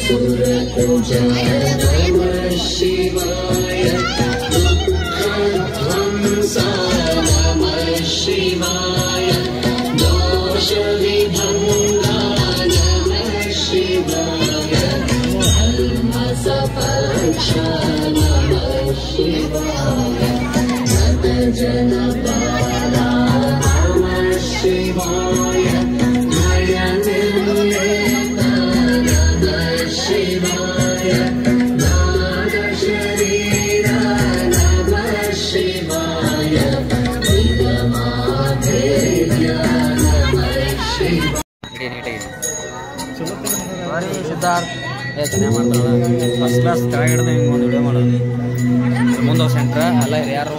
सुरतुजा नमः शिवाय दुःखध्वंसा नमः शिवाय दोषविभङ्गा नमः शिवाय धर्मसपक्षा नमः शिवाय जनपाला नमः शिवाय नयननिर्लेपा नमः शिवाय नादशरीरा नमः शिवाय निगमाधेर्या नमः शिवाय सिद्धार्थ फस्ट क्लास ಕೆಳಗೆ ಹಿಡಿದು ಹಿಂಗೆ ಒಂದು ವಿಡಿಯೋ ಮಾಡೋದು ಮುಂದೆ ಸೆಂಟ್ರ ಎಲ್ಲ ಯಾರು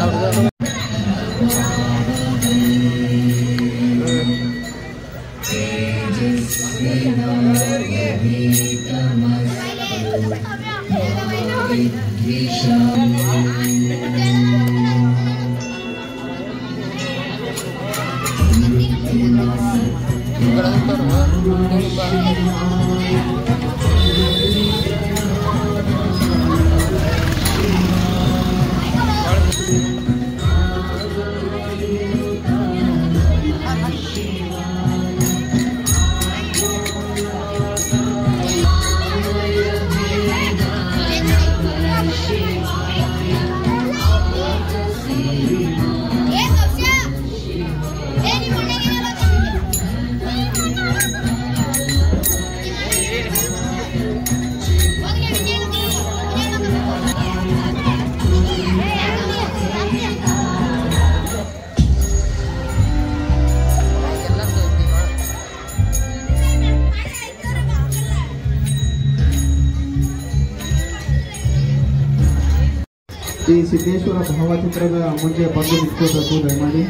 ಈ ಸಿದ್ದೇಶ್ವರ ಭಾವಚಿತ್ರದ ಮುಂದೆ ಬಂದು ನಿಂತ್ಕೋಬೇಕು ದಯಮಾಡಿ.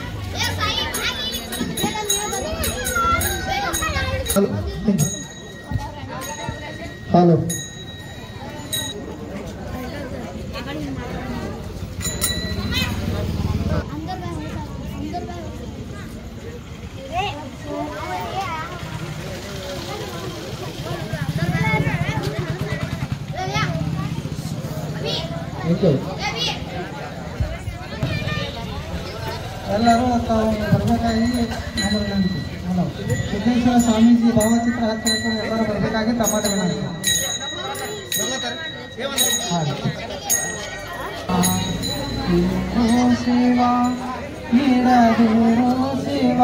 ಹಲೋ ಎಲ್ಲರೂ ತಾವು ಬರಬೇಕಾಗಿ ಹಲೋ ಸಿದ್ದೇಶ್ವರ ಸ್ವಾಮೀಜಿ ಭಾವಚಿತ್ರ ಹಾಕಬೇಕು ಎಲ್ಲರೂ ಬರಬೇಕಾಗಿ ತಮ್ಮದೇ ವಿನಂತಿ. ಶಿವ ನೀಡದಿರೋ ಶಿವ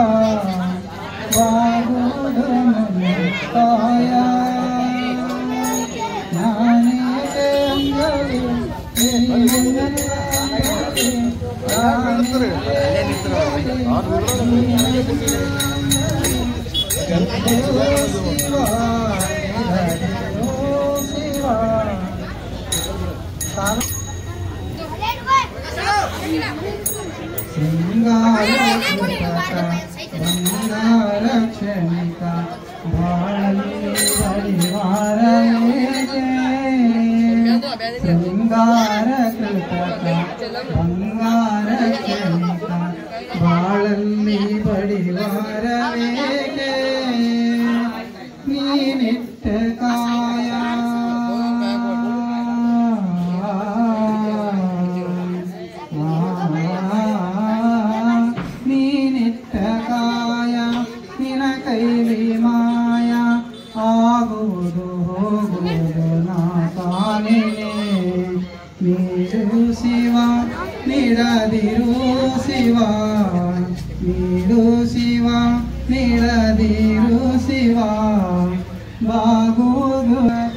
ಬಾಗುವುದು ಕಾಯ ನಾನೇ ಕ್ಷಣಿಕ ಬಾಳಲಿ ಪರಿವಾರ ಶೃಂಗಾರ ಕೃತಕ ಬಂಗಾರ ಕ್ಷಣಿಕ ಬಾಳಲ್ಲಿ ಬಡಿವಾರವೇಗೆ ನೀನಿಟ್ಟ ಕಾಯ ನೀನಿಟ್ಟ ಕಾಯ ನಿನ ಕೈಲಿ ಮಾಯ ಆಗುವುದು ಹೋಗುವುದು ನಾ ತಾನೇನೆ ನೀಡು ಶಿವ ನೀಡದಿರು ಶಿವ ನೀಡು ಶಿವ ನೀಡದಿರು ಶಿವ ಬಾಗುವುದು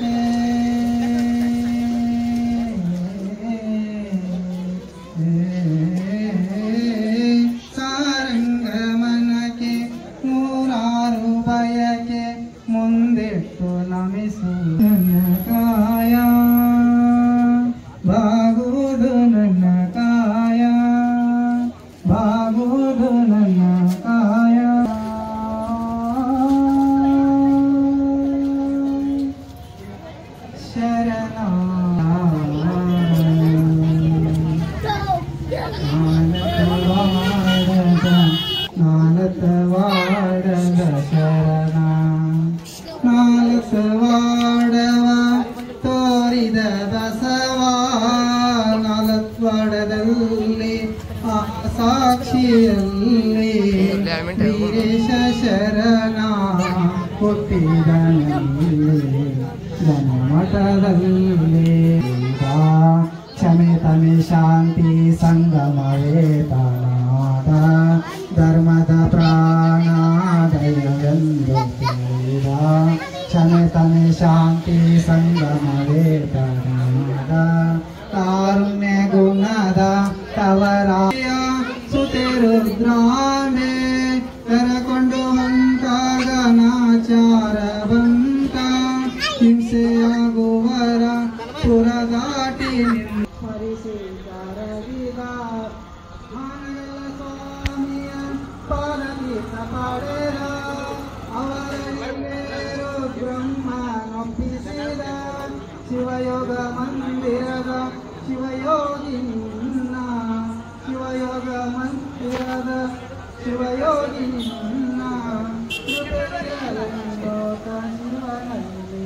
ಸಾರಂಗ ಮನಕ್ಕೆ ನೂರಾರು ಬಯಕೆ ಮುಂದಿಟ್ಟು ನಮಿಸು ನನ್ನ ಕಾಯ ಬಾಗುವುದು ನನ್ನ ಕಾಯ ಬಾಗುವುದು ನನ್ನ ಕಾಯ ಶರಣ ನಾಲತವಾಡದ ಶರಣ ನಾಲತವಾಡ ಕವಾಡದಲ್ಲಿ ಸಾಕ್ಷಿಯಲ್ಲಿ ವೀರೇಶ ಶರಣ ಹುಟ್ಟಿದನಲ್ಲಿ ಜನಮಠದಲ್ಲಿ ಕ್ಷಮೆ ತಮೆ ಶಾಂತಿ ಸಂಗಮವೇತನಾದ ಧರ್ಮದ ಪ್ರಾಣಾದಯವೆಂದು ತಿಳಿದ ಕ್ಷಮೆ ತಮೆ ಶಾಂತಿ ಸಂಗಮವೇತನಾದ ಕಾರುಣ್ಯ ಗುಣದ ತವರಾಯ ಸುತೆ ರುದ್ರಾಮೆ ಕರಕೊಂಡು ಹೊಂಟಾಗನಾಚಾರ ಬಂತ ಹಿಂಸೆಯಾಗುವರ ಪುರ ದಾಟಿ ಸ್ಮರಿಸಿದರಗಿದ ಮಾನಗಳ ಸ್ವಾಮಿಯ ಪಾಲಕೀತ ಪಡೆದ ಅವರಲ್ಲೇರು ಬ್ರಹ್ಮನೊಪ್ಪಿಸಿದ ಶಿವಯೋಗ ಮಂದಿರದ ಶಿವಯೋಗಿ ನಿನ್ನ ಶಿವಯೋಗ ಮಂದಿರದ ಶಿವಯೋಗಿ ನಿನ್ನ ಕೃಪೆಯಲ್ಲೋಕ ಶಿವನಲ್ಲಿ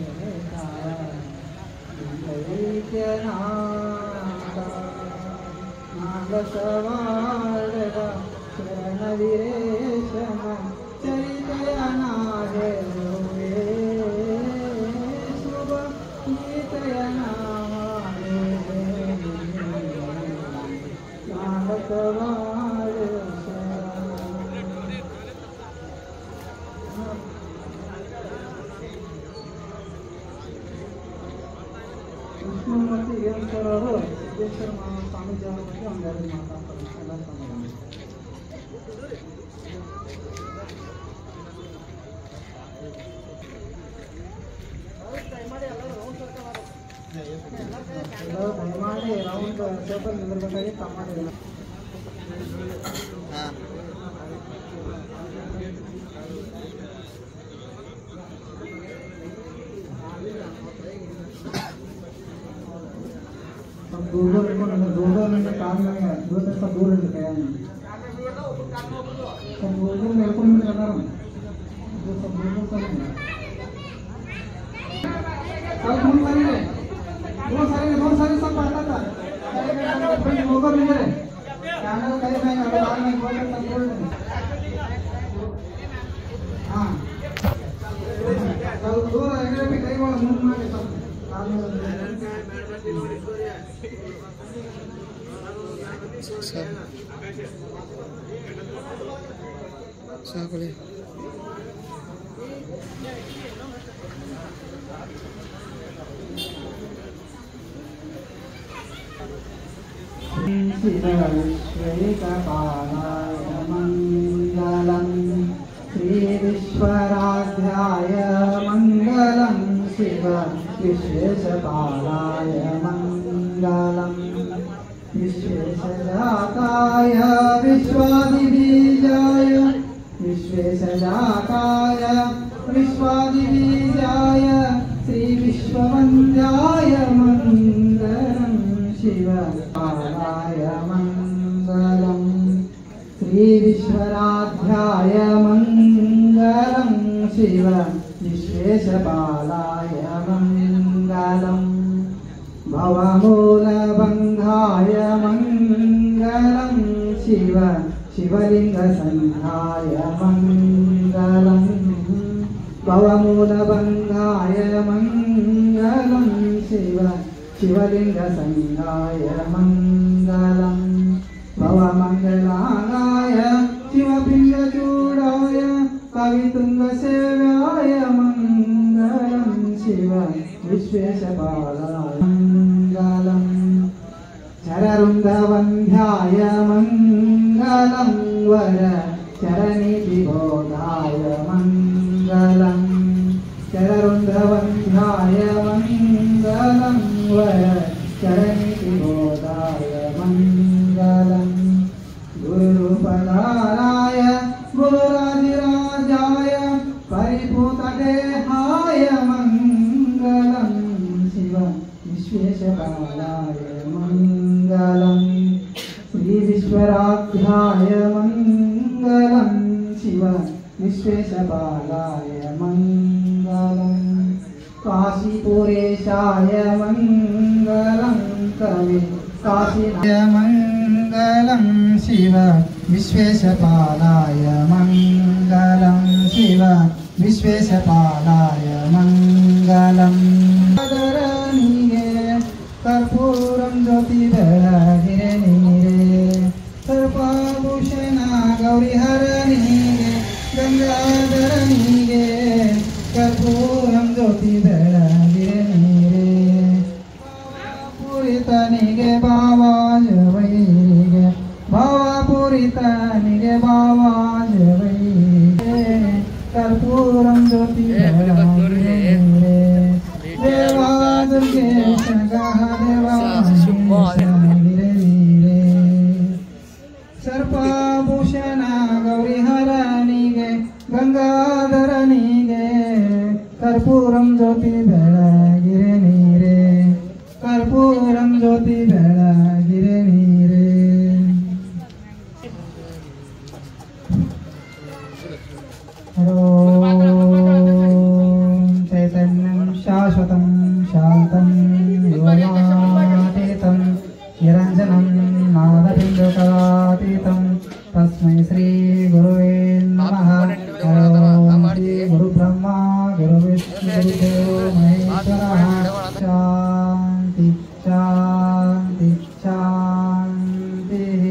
ನಾಗಸವಾಡದ ಶರಣ ವೀರೇಶನ ಚರಿತೆಯ ನಾಡುವೆ ಶುಭ ಗೀತೆಯ ನಾಡುವೆ ನಾಗಸವಾಡ ವಿಷ್ಣು ಮತ್ತು ಈಶ್ವರ ಅವರು ಸಿದ್ದೇಶ್ವರ ಸ್ವಾಮೀಜಿ ಅವರ ಬಗ್ಗೆ ಒಂದೆರಡು ಮಾತಾಡ್ತಾರೆ ಎಲ್ಲ ಸಮಯ ದಯಮಾಡಿ ರೌಂಡ್ ಟೇಬಲ್ ನಿಂದಿರ್ಬೇಕಾಗಿ ತಮ್ಮ दूर में काम में दो से दूर है सब दूर मेरे को नहीं लगा रहा जो सब दूर सब बहुत सारे सब पढ़ता था होगा मेरे चैनल कई मैं बाद में बोल सब बोल हां सब दूर अगले भी कई बार मुंह में सब साकले श्रीविश्वराध्याय मंगलम श्रीविश्वराध्याय मंगलम शिव विश्वेशपालाय मंगलम विश्वेशजाताय विश्वादिबीजाय विश्वेशजाताय विश्वादिबीजाय श्रीविश्ववन्द्याय मंगलम शिवपालाय मंगलम श्रीविश्वराध्याय मंगलम शिव विश्वेशपालाय मंगलम भवमूलभङ्गाय मंगलम शिव शिवलिङ्गसन्धाय मंगलम भवमूलभङ्गाय मंगलम शिव शिवलिङ्गसन्धाय मंगलम भवमङ्गलाय शिवपिण्डचूडाय कवितुङ्गसेव्याय मंगलम शिव विश्वेशपालाय मंगलम चररुन्धवन्ध्याय मंगलम वर चरणिविबोधाय मंगलम चररुन्धवन्ध्याय मंगलम वर चरणिविबोधाय मंगलम गुरुपदाराय गुरुराधिराजाय परिभूतदेहाय मंगलम शिव विश्वेशपालाय मंगलम श्रीविश्वराध्याय मंगलम शिव विश्वेशपालाय मंगलम काशीपुरेशाय मंगलम कवि मंगलम शिव विश्वेशपालाय मंगलम शिव विश्वेशपालाय मंगलम कर्पूरं ज्योति बेळगिरे नीरे सर्पाभूषण गौरीहरणीगे गंगाधरणीगे कर्पूरं ज्योति बेळगिरे नीरे पूरितनिगे बावाजवैगे भावापूरितनिगे बावाजवैगे कर्पूरं ज्योति बेळगिरे नीरे देवा दुर्गेश सर्पाभूषण गौरीहरणीगे गंगाधरणीगे कर्पूरं ज्योति बेळगिरे नीरे कर्पूरं ज्योति बेळगिरे नीरे चैतन्यं शाश्वतं शान्तं योगातीतं निरञ्जनं नादबिन्दुकातीतं तस्मै श्री गुरुवे नमः। ओम श्री गुरुब्रह्मा गुरुविष्णु गुरुदेवो महेश्वरः। शान्ति शान्ति शान्तिः।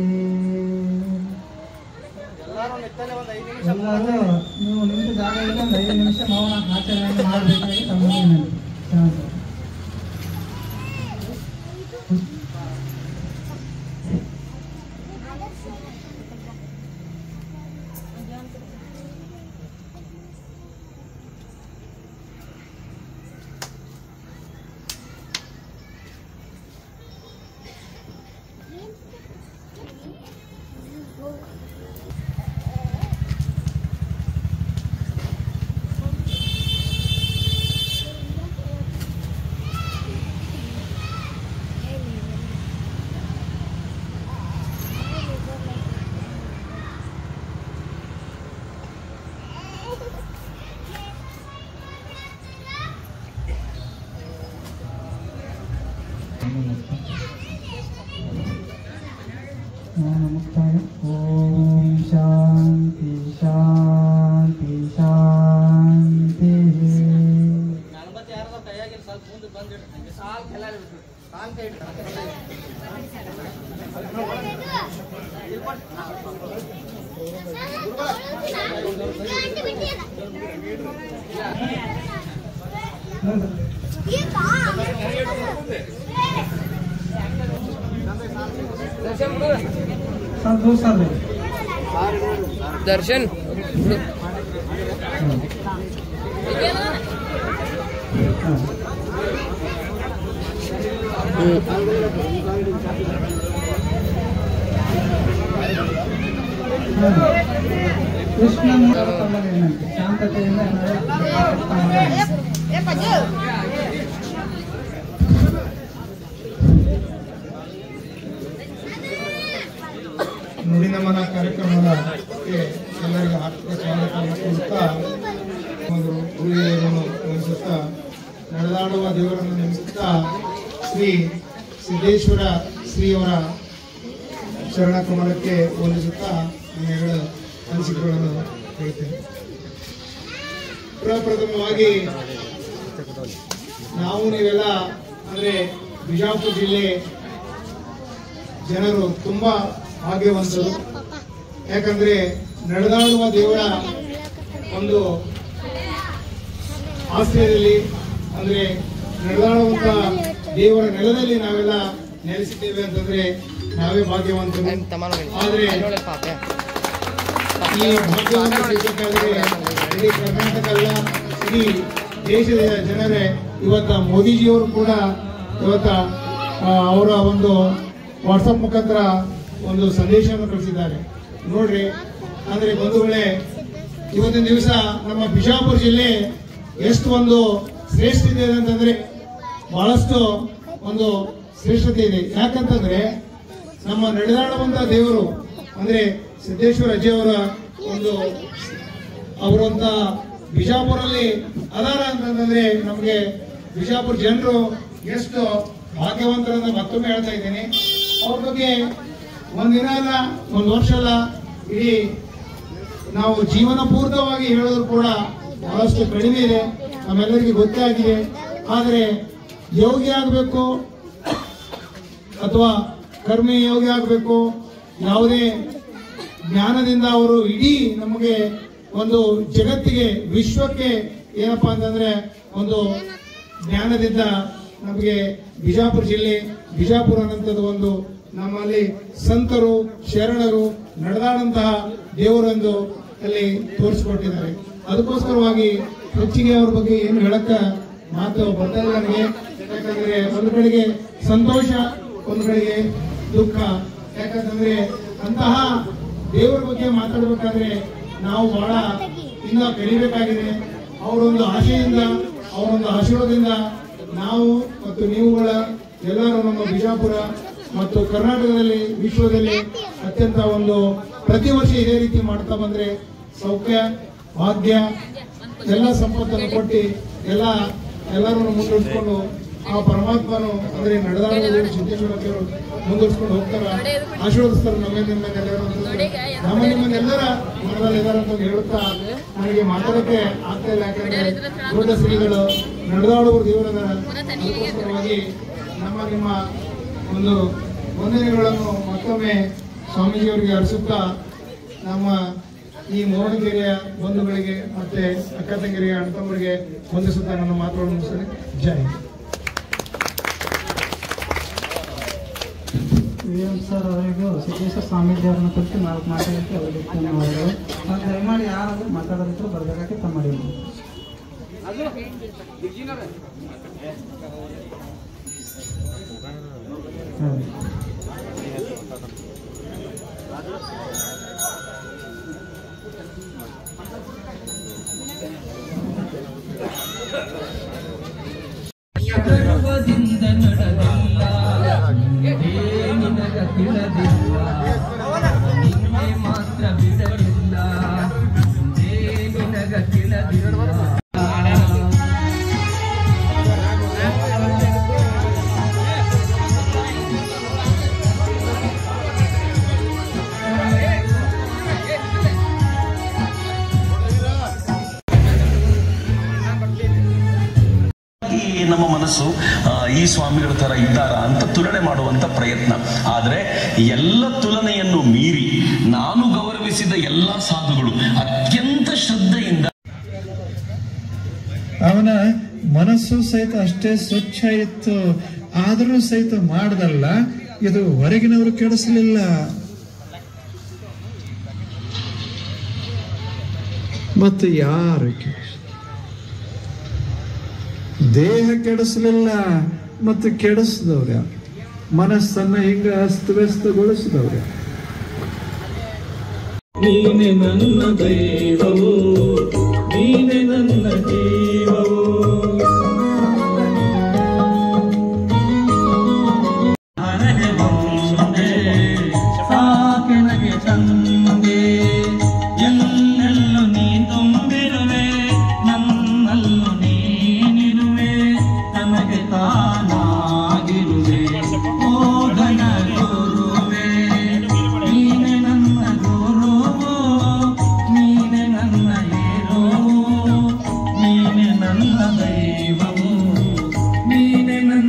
ಎಲ್ಲರೂ ನೀವು ನಿಂತ ಜಾಗದಲ್ಲಿ ಒಂದು 5 ನಿಮಿಷ ಮೌನ ಆಚರಣೆ ಮಾಡಬೇಕಾಗಿ ತಮ್ಮಲ್ಲಿ ವಿನಂತಿ. नमस्कार। ओम शांति शांति शांति। दर्शन कृष्ण शांतತೆಯಿಂದ ನುಡಿನಮನ ಕಾರ್ಯಕ್ರಮಕ್ಕೆ ಎಲ್ಲರಿಗೂ ಆರ್ಥಿಕ ಸ್ವಾಗತ ಕೋರುತ್ತಾ ಗುರುಹಿರಿಯರನ್ನು ನೆನೆಸುತ್ತಾ ನಡೆದಾಡುವ ದೇವರನ್ನು ನೆನೆಸುತ್ತಾ ಶ್ರೀ ಸಿದ್ದೇಶ್ವರ ಶ್ರೀಯವರ ಶರಣ ಕಮಲಕ್ಕೆ ವಂದಿಸುತ್ತಾ ನನ್ನ ಅನಿಸಿಕೆಗಳನ್ನು ಹೇಳ್ತೇನೆ. ಪ್ರಪ್ರಥಮವಾಗಿ ನಾವು ನೀವೆಲ್ಲ ಅಂದರೆ ಬಿಜಾಪುರ ಜಿಲ್ಲೆ ಜನರು ತುಂಬಾ ಭಾಗ್ಯವಂತರು. ಯಾಕಂದ್ರೆ ನಡೆದಾಡುವ ದೇವರ ಒಂದು ಆಶ್ರಯದಲ್ಲಿ ಅಂದ್ರೆ ನಡೆದಾಡುವಂತ ದೇವರ ನೆಲದಲ್ಲಿ ನಾವೆಲ್ಲ ನೆಲೆಸಿದ್ದೇವೆ ಅಂತಂದ್ರೆ ನಾವೇ ಭಾಗ್ಯವಂತರು. ಆದ್ರೆ ಈ ಭಾಗ್ಯವನ್ನು ಸಿಗಬೇಕಾದ್ರೆ ಇಡೀ ಕರ್ನಾಟಕ ಅಲ್ಲ, ಇಡೀ ದೇಶದ ಜನರೇ ಇವತ್ತ ಮೋದಿಜಿಯವರು ಕೂಡ ಇವತ್ತ ಅವರ ಒಂದು ವಾಟ್ಸಪ್ ಮುಖಾಂತರ ಒಂದು ಸಂದೇಶವನ್ನು ಕಳಿಸಿದ್ದಾರೆ ನೋಡ್ರಿ. ಅಂದ್ರೆ ಬಂಧುಗಳೇ, ಇವತ್ತಿನ ದಿವಸ ನಮ್ಮ ಬಿಜಾಪುರ ಜಿಲ್ಲೆ ಎಷ್ಟು ಒಂದು ಶ್ರೇಷ್ಠ ಇದೆ ಅಂತಂದ್ರೆ ಬಹಳಷ್ಟು ಒಂದು ಶ್ರೇಷ್ಠತೆ ಇದೆ. ಯಾಕಂತಂದ್ರೆ ನಮ್ಮ ನಡೆದಾಡುವಂತ ದೇವರು ಅಂದ್ರೆ ಸಿದ್ದೇಶ್ವರ ಅಜ್ಜಿಯವರ ಒಂದು ಅವರಂತ ಬಿಜಾಪುರಲ್ಲಿ ಅದಾರ ಅಂತಂದ್ರೆ ನಮಗೆ ಬಿಜಾಪುರ ಜನರು ಎಷ್ಟು ಭಾಗ್ಯವಂತರನ್ನ ಮತ್ತೊಮ್ಮೆ ಹೇಳ್ತಾ ಇದ್ದೇನೆ. ಅವ್ರ ಬಗ್ಗೆ ಒಂದಿನ ಅಲ್ಲ, ಒಂದು ವರ್ಷ ಅಲ್ಲ, ಇಡೀ ನಾವು ಜೀವನ ಪೂರ್ಣವಾಗಿ ಹೇಳೋದು ಕೂಡ ಬಹಳಷ್ಟು ಕಡಿಮೆ ಇದೆ, ನಮ್ಮೆಲ್ಲರಿಗೂ ಗೊತ್ತೇ ಆಗಿದೆ. ಆದರೆ ಯೋಗಿ ಆಗಬೇಕು ಅಥವಾ ಕರ್ಮಿ ಯೋಗಿ ಆಗಬೇಕು, ಯಾವುದೇ ಜ್ಞಾನದಿಂದ ಅವರು ಇಡೀ ನಮಗೆ ಒಂದು ಜಗತ್ತಿಗೆ ವಿಶ್ವಕ್ಕೆ ಏನಪ್ಪಾ ಅಂತಂದ್ರೆ ಒಂದು ಜ್ಞಾನದಿಂದ ನಮಗೆ ಬಿಜಾಪುರ ಜಿಲ್ಲೆ ಬಿಜಾಪುರ ಅನ್ನಂಥದ್ದು ಒಂದು ನಮ್ಮಲ್ಲಿ ಸಂತರು ಶರಣರು ನಡೆದಾಡಂತಹ ದೇವರೊಂದು ಅಲ್ಲಿ ತೋರಿಸಿಕೊಟ್ಟಿದ್ದಾರೆ. ಅದಕ್ಕೋಸ್ಕರವಾಗಿ ಹೆಚ್ಚಿಗೆ ಅವ್ರ ಬಗ್ಗೆ ಏನು ಹೇಳಕ್ಕ ಮಾತು ಬರ್ತಾ ಇಲ್ಲ ನನಗೆ. ಯಾಕಂದ್ರೆ ಒಂದು ಕಡೆಗೆ ಸಂತೋಷ, ಒಂದು ಕಡೆಗೆ ದುಃಖ. ಯಾಕಂತಂದ್ರೆ ಅಂತಹ ದೇವರ ಬಗ್ಗೆ ಮಾತಾಡಬೇಕಾದ್ರೆ ನಾವು ಬಹಳ ಇನ್ನ ಕಲಿಬೇಕಾಗಿದೆ. ಅವರೊಂದು ಆಶೆಯಿಂದ, ಅವರೊಂದು ಆಶೀರ್ವಾದದಿಂದ ನಾವು ಮತ್ತು ನೀವುಗಳ ಎಲ್ಲರೂ ನಮ್ಮ ಬಿಜಾಪುರ ಮತ್ತು ಕರ್ನಾಟಕದಲ್ಲಿ ವಿಶ್ವದಲ್ಲಿ ಅತ್ಯಂತ ಒಂದು ಪ್ರತಿ ವರ್ಷ ಇದೇ ರೀತಿ ಮಾಡ್ತಾ ಬಂದ್ರೆ ಸೌಖ್ಯ ಭಾಗ್ಯ ಎಲ್ಲ ಸಂಪತ್ತನ್ನು ಕೊಟ್ಟು ಎಲ್ಲರೂ ಮುಂದುವರಿಸಿಕೊಂಡು ಆ ಪರಮಾತ್ಮನು ಅಂದ್ರೆ ನಡೆದಾಡುವುದು ಸಿದ್ದೇಶ್ವರ ದೇವರು ಮುಂದುವರಿಸಿಕೊಂಡು ಹೋಗ್ತಾರ, ಆಶೀರ್ವದಿಸ್ತಾರೆ ನಮ್ಮ ನಿಮ್ಮನ್ನೆಲ್ಲರ ಮನದಲ್ಲಿ ಇದಾರೆ ಅಂತ ಹೇಳುತ್ತಾ ನನಗೆ ಮಾತಾಡಕ್ಕೆ ಆಗ್ತಾ ಇಲ್ಲ. ಯಾಕಂದ್ರೆ ದೊಡ್ಡ ಶ್ರೀಗಳು ನಡೆದಾಡುವ ದೇವರದಾರ. ಅದಕ್ಕೋಸ್ಕರವಾಗಿ ನಿಮ್ಮ ಒಂದು ವಂದನೆಗಳನ್ನು ಮತ್ತೊಮ್ಮೆ ಸ್ವಾಮೀಜಿಯವರಿಗೆ ಅರ್ಸುತ್ತಾ ನಮ್ಮ ಈ ಮೋಹನಗಿರಿಯ ಬಂಧುಗಳಿಗೆ ಮತ್ತೆ ಅಕ್ಕ ತಂಗಿರಿಗೆ ಅಣ್ಣ ತಮ್ಮರಿಗೆ ವಂದಿಸುತ್ತಾ ನನ್ನ ಮಾತುಗಳನ್ನು ಮುಗಿಸ್ತೇನೆ. ಜೈ ಸರ್. ಅವರಿಗೂ ಸಿದ್ದೇಶ್ವರ ಸ್ವಾಮೀಜಿ ಅವರನ್ನ ಕುರಿತು ಮಾತಾಡೋಕ್ಕೆ ಅವರಿಗೆ ಧನ್ಯವಾದಗಳು. ದಯಮಾಡಿ ಯಾರಾದರೂ ಮಾತಾಡೋದಿದ್ರು ಬರಬೇಕಾಗಿ ತಮ್ಮ ಗರ್ವದಿಂದ ನಡೆದಿಲ್ಲ, ನಿನಗ ತಿಳಿದಿಲ್ಲ, ನಿನ್ನೆ ಮಾತ್ರ ಬಿಡಲಿಲ್ಲ, ನಿನಗ ತಿಳಿದಿಲ್ಲ. ನಮ್ಮ ಮನಸ್ಸು ಈ ಸ್ವಾಮಿಗಳ ತರ ಇದ್ದಾರ ಅಂತ ತುಲನೆ ಮಾಡುವಂತ ಪ್ರಯತ್ನ. ಆದರೆ ಎಲ್ಲ ತುಲನೆಯನ್ನು ಮೀರಿ ನಾನು ಗೌರವಿಸಿದ ಎಲ್ಲ ಸಾಧುಗಳು ಅತ್ಯಂತ ಶ್ರದ್ಧೆಯಿಂದ, ಅವನ ಮನಸ್ಸು ಸಹಿತ ಅಷ್ಟೇ ಸ್ವಚ್ಛ ಇತ್ತು, ಆದರೂ ಸಹಿತ ಮಾಡದಲ್ಲ, ಇದು ಹೊರಗಿನವರು ಕೆಡಿಸಲಿಲ್ಲ. ಮತ್ತು ಯಾರು ದೇಹ ಕೆಡಿಸಲಿಲ್ಲ, ಮತ್ತು ಕೆಡಿಸಿದವ್ರ ಮನಸ್ಸನ್ನ ಹಿಂಗ ಅಸ್ತವ್ಯಸ್ತಗೊಳಿಸಿದವ್ರ. ನೀನೆ ನನ್ನ ದೈವವು, ನೀನೆ ನನ್ನ ಜೀವವು, ಹರಗೆ ಬಂದೆ ಸಾಕೆನಗೆ ತಂದೆ, ಎಲ್ಲೆಲ್ಲೂ ನೀ ತುಂಬಿರುವೆ, ನನ್ನಲ್ಲೂ ನೀನಿರುವೆ, ನಮಗೆ ತಾನಾಗಿರುವೆ, ಓ ಘನ ಗುರುವೆ, ನೀನೆ ನನ್ನ ಗುರುವು, ನೀನೆ ನನ್ನ ಹೀರೋವು, ನೀನೆ ನನ್ನ ದೈವವು, ನೀನೆ ನನ್ನ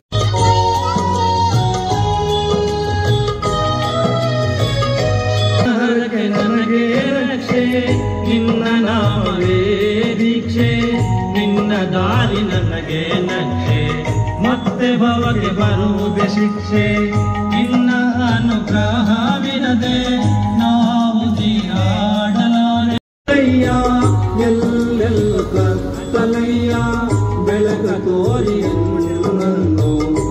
ನನಗೆ ರಕ್ಷೆ, ನಿನ್ನ ನಾಮವೇ ದೀಕ್ಷೆ, ನಿನ್ನ ದಾರಿ ನನಗೆ ನಕ್ಷೆ, ಮತ್ತೆ ಭವಕ್ಕೆ ಬರುವುದೇ ಶಿಕ್ಷೆ, ನಿನ್ನ ಅನುಗ್ರಹವಿರದೆ ನಾವು ಜೀರಾಡಲಾರೆ. ಎಲ್ಲೆಲ್ಲ ಕತ್ತಲಯ್ಯ ಬೆಳಕ ತೋರಿ ನನ್ನು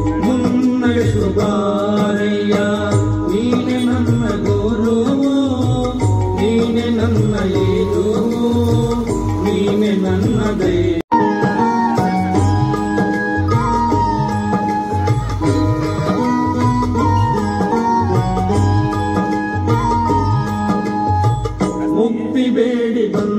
ಮುನ್ನಡೆಸುತ್ತಾರಯ್ಯ. ನೀನೆ ನನ್ನ ಗುರುವು, ನೀನೆ ನನ್ನ ಏರುವು, ನೀನೆ ನನ್ನ ದೈವ. ಮುಕ್ತಿ ಬೇಡಿ ಬಂದ